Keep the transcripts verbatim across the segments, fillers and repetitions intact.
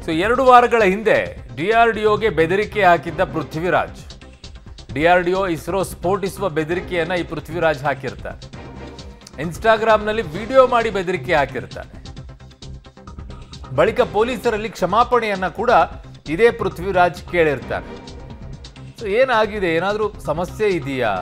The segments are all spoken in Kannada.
ಸೊ ಎರಡು ವಾರಗಳ ಹಿಂದೆ ಡಿಆರ್ಡಿಒಗೆ ಬೆದರಿಕೆ ಹಾಕಿದ್ದ ಪೃಥ್ವಿರಾಜ್, ಡಿಆರ್ಡಿಒ ಇಸ್ರೋ ಸ್ಫೋಟಿಸುವ ಬೆದರಿಕೆಯನ್ನ ಈ ಪೃಥ್ವಿರಾಜ್ ಹಾಕಿರ್ತಾರೆ. ಇನ್ಸ್ಟಾಗ್ರಾಮ್ನಲ್ಲಿ ವಿಡಿಯೋ ಮಾಡಿ ಬೆದರಿಕೆ ಹಾಕಿರ್ತಾರೆ. ಬಳಿಕ ಪೊಲೀಸರಲ್ಲಿ ಕ್ಷಮಾಪಣೆಯನ್ನ ಕೂಡ ಇದೇ ಪೃಥ್ವಿರಾಜ್ ಕೇಳಿರ್ತಾರೆ. ಸೊ ಏನಾಗಿದೆ, ಏನಾದರೂ ಸಮಸ್ಯೆ ಇದೆಯಾ,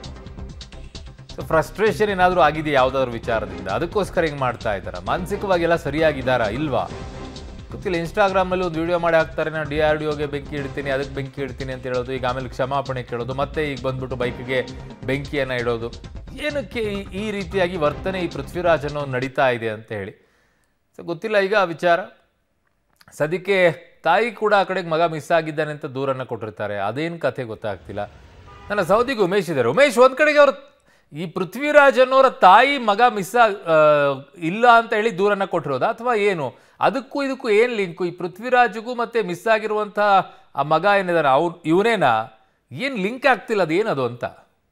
ಫ್ರಸ್ಟ್ರೇಷನ್ ಏನಾದರೂ ಆಗಿದೆಯಾ ಯಾವುದಾದ್ರೂ ವಿಚಾರದಿಂದ, ಅದಕ್ಕೋಸ್ಕರ ಹಿಂಗೆ ಮಾಡ್ತಾ ಇದ್ದಾರಾ, ಮಾನಸಿಕವಾಗಿ ಎಲ್ಲ ಸರಿಯಾಗಿದ್ದಾರಾ ಇಲ್ವಾ ಗೊತ್ತಿಲ್ಲ. ಇನ್ಸ್ಟಾಗ್ರಾಮಲ್ಲಿ ಒಂದು ವಿಡಿಯೋ ಮಾಡಿ ಹಾಕ್ತಾರೆ, ನಾನು ಡಿ ಆರ್ ಡಿ ಒಗೆ ಬೆಂಕಿ ಇಡ್ತೀನಿ, ಅದಕ್ಕೆ ಬೆಂಕಿ ಇಡ್ತೀನಿ ಅಂತ ಹೇಳೋದು, ಈಗ ಆಮೇಲೆ ಕ್ಷಮಾಪಣೆ ಕೇಳೋದು, ಮತ್ತೆ ಈಗ ಬಂದ್ಬಿಟ್ಟು ಬೈಕ್ಗೆ ಬೆಂಕಿಯನ್ನು ಇಡೋದು. ಏನಕ್ಕೆ ಈ ರೀತಿಯಾಗಿ ವರ್ತನೆ ಈ ಪೃಥ್ವಿರಾಜ್ ಅನ್ನೋ ನಡೀತಾ ಇದೆ ಅಂತ ಹೇಳಿ ಸೊ ಗೊತ್ತಿಲ್ಲ. ಈಗ ಆ ವಿಚಾರ ಸದ್ಯಕ್ಕೆ ತಾಯಿ ಕೂಡ ಆ ಕಡೆಗೆ ಮಗ ಮಿಸ್ ಆಗಿದ್ದಾನೆ ಅಂತ ದೂರನ್ನು ಕೊಟ್ಟಿರ್ತಾರೆ. ಅದೇನು ಕಥೆ ಗೊತ್ತಾಗ್ತಿಲ್ಲ. ನನ್ನ ಸೌದಿಗೆ ಉಮೇಶ್ ಇದ್ದಾರೆ. ಉಮೇಶ್, ಒಂದು ಕಡೆಗೆ ಅವ್ರ ಈ ಪೃಥ್ವಿರಾಜ್ ಅನ್ನೋರ ತಾಯಿ ಮಗ ಮಿಸ್ ಇಲ್ಲ ಅಂತ ಹೇಳಿ ದೂರನ್ನು ಕೊಟ್ಟಿರೋದಾ ಅಥವಾ ಏನು, ಅದಕ್ಕೂ ಇದಕ್ಕೂ ಏನು ಲಿಂಕು? ಈ ಪೃಥ್ವಿರಾಜ್ಗೂ ಮತ್ತೆ ಮಿಸ್ ಆಗಿರುವಂಥ ಆ ಮಗ ಏನಿದಾರೆ ಅವ್ರು ಇವನೇನಾ, ಏನು ಲಿಂಕ್ ಆಗ್ತಿಲ್ಲ, ಅದು ಏನದು ಅಂತ.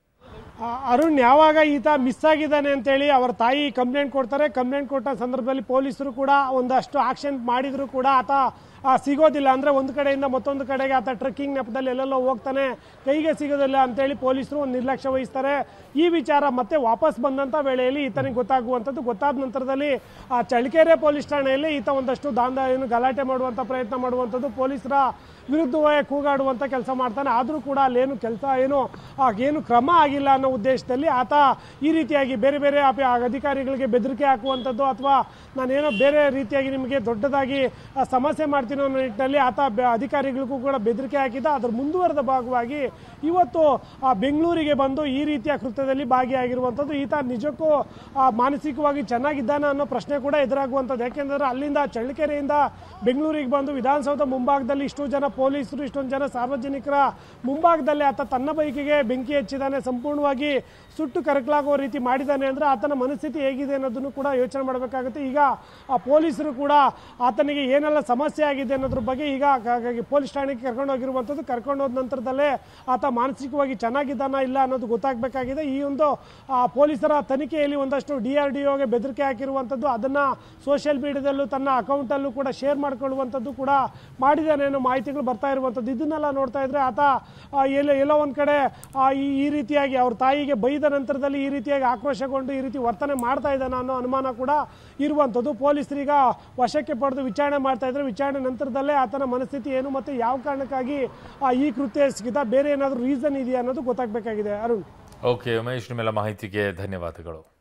ಅರುಣ್, ಯಾವಾಗ ಈತ ಮಿಸ್ ಆಗಿದ್ದಾನೆ ಅಂತೇಳಿ ಅವರ ತಾಯಿ ಕಂಪ್ಲೇಂಟ್ ಕೊಡ್ತಾರೆ. ಕಂಪ್ಲೇಂಟ್ ಕೊಟ್ಟ ಸಂದರ್ಭದಲ್ಲಿ ಪೊಲೀಸರು ಕೂಡ ಒಂದಷ್ಟು ಆಕ್ಷನ್ ಮಾಡಿದ್ರು ಕೂಡ ಆತ ಸಿಗೋದಿಲ್ಲ. ಅಂದರೆ ಒಂದು ಕಡೆಯಿಂದ ಮತ್ತೊಂದು ಕಡೆಗೆ ಆತ ಟ್ರೆಕ್ಕಿಂಗ್ ನೆಪದಲ್ಲಿ ಎಲ್ಲೆಲ್ಲೋ ಹೋಗ್ತಾನೆ, ಕೈಗೆ ಸಿಗೋದಿಲ್ಲ ಅಂತೇಳಿ ಪೊಲೀಸರು ಒಂದು ನಿರ್ಲಕ್ಷ್ಯ ವಹಿಸ್ತಾರೆ. ಈ ವಿಚಾರ ಮತ್ತೆ ವಾಪಸ್ ಬಂದಂಥ ವೇಳೆಯಲ್ಲಿ ಈತನಿಗೆ ಗೊತ್ತಾಗುವಂಥದ್ದು. ಗೊತ್ತಾದ ನಂತರದಲ್ಲಿ ಆ ಚಳ್ಳಕೆರೆ ಪೊಲೀಸ್ ಠಾಣೆಯಲ್ಲಿ ಈತ ಒಂದಷ್ಟು ದಾಂಧ ಏನು ಗಲಾಟೆ ಮಾಡುವಂಥ ಪ್ರಯತ್ನ ಮಾಡುವಂಥದ್ದು, ಪೊಲೀಸರ ವಿರುದ್ಧವೇ ಕೂಗಾಡುವಂಥ ಕೆಲಸ ಮಾಡ್ತಾನೆ. ಆದರೂ ಕೂಡ ಅಲ್ಲೇನು ಕೆಲಸ ಏನು ಏನು ಕ್ರಮ ಆಗಿಲ್ಲ ಅನ್ನೋ ಉದ್ದೇಶದಲ್ಲಿ ಆತ ಈ ರೀತಿಯಾಗಿ ಬೇರೆ ಬೇರೆ ಅಧಿಕಾರಿಗಳಿಗೆ ಬೆದರಿಕೆ ಹಾಕುವಂಥದ್ದು ಅಥವಾ ನಾನೇನೋ ಬೇರೆ ರೀತಿಯಾಗಿ ನಿಮಗೆ ದೊಡ್ಡದಾಗಿ ಸಮಸ್ಯೆ ಮಾಡ್ತೀನಿ ಅನ್ನೋ ನಿಟ್ಟಿನಲ್ಲಿ ಆತ ಅಧಿಕಾರಿಗಳಿಗೂ ಕೂಡ ಬೆದರಿಕೆ ಹಾಕಿದ್ದ. ಅದರ ಮುಂದುವರೆದ ಭಾಗವಾಗಿ ಇವತ್ತು ಬೆಂಗಳೂರಿಗೆ ಬಂದು ಈ ರೀತಿಯ ಕೃತ್ಯದಲ್ಲಿ ಭಾಗಿಯಾಗಿರುವಂಥದ್ದು. ಈತ ನಿಜಕ್ಕೂ ಮಾನಸಿಕವಾಗಿ ಚೆನ್ನಾಗಿದ್ದಾನೆ ಅನ್ನೋ ಪ್ರಶ್ನೆ ಕೂಡ ಎದುರಾಗುವಂಥದ್ದು. ಯಾಕೆಂದರೆ ಅಲ್ಲಿಂದ ಚಳ್ಳಕೆರೆಯಿಂದ ಬೆಂಗಳೂರಿಗೆ ಬಂದು ವಿಧಾನಸೌಧ ಮುಂಭಾಗದಲ್ಲಿ ಇಷ್ಟು ಜನ ಪೊಲೀಸರು, ಇಷ್ಟೊಂದು ಜನ ಸಾರ್ವಜನಿಕರ ಮುಂಭಾಗದಲ್ಲಿ ಆತ ತನ್ನ ಬೈಕಿಗೆ ಬೆಂಕಿ ಹಚ್ಚಿದ್ದಾನೆ, ಸಂಪೂರ್ಣವಾಗಿ ಸುಟ್ಟು ಕರಕಲಾಗುವ ರೀತಿ ಮಾಡಿದ್ದಾನೆ ಅಂದರೆ ಆತನ ಮನಸ್ಥಿತಿ ಹೇಗಿದೆ ಅನ್ನೋದನ್ನು ಕೂಡ ಯೋಚನೆ ಮಾಡಬೇಕಾಗುತ್ತೆ. ಈಗ ಆ ಪೊಲೀಸರು ಕೂಡ ಆತನಿಗೆ ಏನೆಲ್ಲ ಸಮಸ್ಯೆ ಆಗಿದೆ ಅನ್ನೋದ್ರ ಬಗ್ಗೆ ಈಗ ಹಾಗಾಗಿ ಪೊಲೀಸ್ ಠಾಣೆಗೆ ಕರ್ಕೊಂಡು ಹೋಗಿರುವಂಥದ್ದು. ಕರ್ಕೊಂಡು ಹೋದ ನಂತರದಲ್ಲೇ ಆತ ಮಾನಸಿಕವಾಗಿ ಚೆನ್ನಾಗಿದ್ದಾನ ಇಲ್ಲ ಅನ್ನೋದು ಗೊತ್ತಾಗಬೇಕಾಗಿದೆ. ಈ ಒಂದು ಪೊಲೀಸರ ತನಿಖೆಯಲ್ಲಿ ಒಂದಷ್ಟು ಡಿ ಆರ್ ಡಿ ಒಗೆ ಬೆದರಿಕೆ ಹಾಕಿರುವಂಥದ್ದು, ಅದನ್ನು ಸೋಷಿಯಲ್ ಮೀಡಿಯಾದಲ್ಲೂ ತನ್ನ ಅಕೌಂಟಲ್ಲೂ ಕೂಡ ಶೇರ್ ಮಾಡ್ಕೊಳ್ಳುವಂಥದ್ದು ಕೂಡ ಮಾಡಿದ್ದಾನೆ ಅನ್ನೋ ಮಾಹಿತಿಗಳು ಬರ್ತಾ ಇರುವಂಥದ್ದು. ಇದನ್ನೆಲ್ಲ ನೋಡ್ತಾ ಇದ್ರೆ ಆತ ಎಲ್ಲೋ ಎಲ್ಲೋ ಒಂದು ಕಡೆ ಈ ರೀತಿಯಾಗಿ ಅವ್ರ ತಾಯಿಗೆ ಬೈದ ನಂತರದಲ್ಲಿ ಈ ರೀತಿಯಾಗಿ ಆಕ್ರೋಶಗೊಂಡು ಈ ರೀತಿ ವರ್ತನೆ ಮಾಡ್ತಾ ಇದ್ದಾನೆ ಅನ್ನೋ ಅನುಮಾನ ಕೂಡ ಇರುವಂಥದ್ದು. ಪೊಲೀಸರೀಗ ವಶಕ್ಕೆ ಪಡೆದು ವಿಚಾರಣೆ ಮಾಡ್ತಾ ಇದ್ರೆ ವಿಚಾರಣೆ ನಂತರದಲ್ಲೇ ಆತನ ಮನಸ್ಥಿತಿ ಏನು ಮತ್ತು ಯಾವ ಕಾರಣಕ್ಕಾಗಿ ಈ ಕೃತ್ಯ ಎಸಗಿದ, ಬೇರೆ ಏನಾದರೂ ರೀಸನ್ ಇದೆಯಾ ಅನ್ನೋದು ಗೊತ್ತಾಗಬೇಕಾಗಿದೆ. ಅರುಣ್. ಓಕೆ ಉಮೇಶ್, ನಿಮ್ಮೆಲ್ಲ ಮಾಹಿತಿಗೆ ಧನ್ಯವಾದಗಳು.